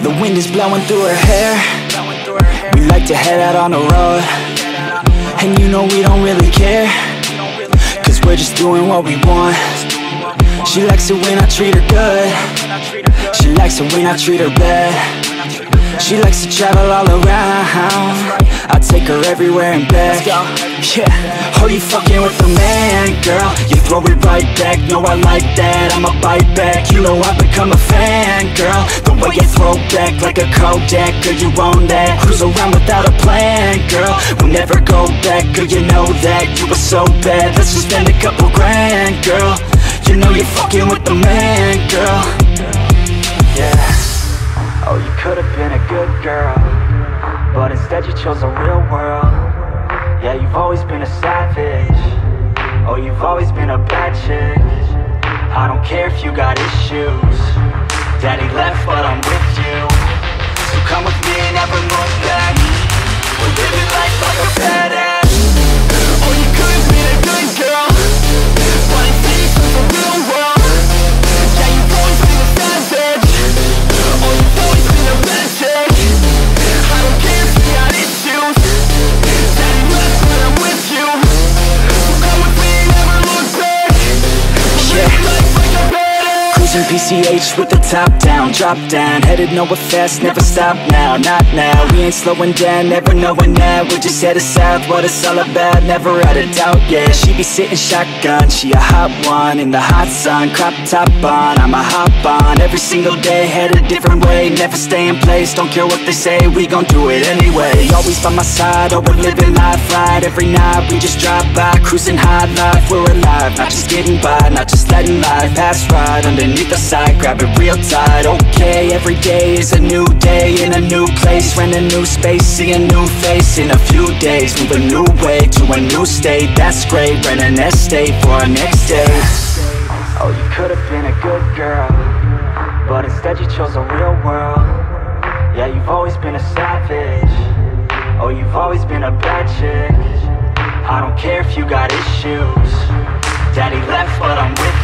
The wind is blowing through her hair. We like to head out on the road, and you know we don't really care, cause we're just doing what we want. She likes it when I treat her good. She likes it when I treat her bad. She likes to travel all around. I take her everywhere and back. Yeah, oh, you fucking with the man, girl. You throw it right back, no, I like that. I'ma bite back, you know I've become a fan, girl. The way you throw back like a Kodak, girl, you own that. Cruise around without a plan, girl. We'll never go back, girl, you know that. You were so bad, let's just spend a couple grand, girl. You know you're fucking with the man, girl. Yeah. Oh, you could've been a good girl, but instead you chose a real world. Yeah, you've always been a savage. Oh, you've always been a bad chick. I don't care if you got issues. Daddy left, but I'm with you. So come with me and never look back. We're living life like a badass. Oh, you could've been a good girl, but instead you chose a real world. Yeah, you've always been a savage. Oh, you've always been a bad chick. I don't care if you got issues. Daddy left, but I'm with you. So come with me and never look back. Yeah. Life like a badass. Cruising PCH with the top down, drop down, headed nowhere fast, never stop now, not now. We ain't slowing down, never knowing that. We're just headed south, what it's all about, never out of doubt, yeah. She be sitting shotgun, she a hot one, in the hot sun, crop top on, I'ma hop on. Every single day, head a different way, never stay in place, don't care what they say, we gon' do it anyway. Always by my side, oh, we're living life right. Every night, we just drive by, cruising high life, we're alive. Not just getting by, not just letting life pass right underneath the side, grab it real tight. Okay, every day is a new day, in a new place, rent a new space, see a new face in a few days, move a new way to a new state, that's great, rent an estate for our next day. Oh, you could've been a good girl, but instead you chose a real world. Yeah, you've always been a savage. Oh, you've always been a bad chick. I don't care if you got issues. Daddy left, but I'm with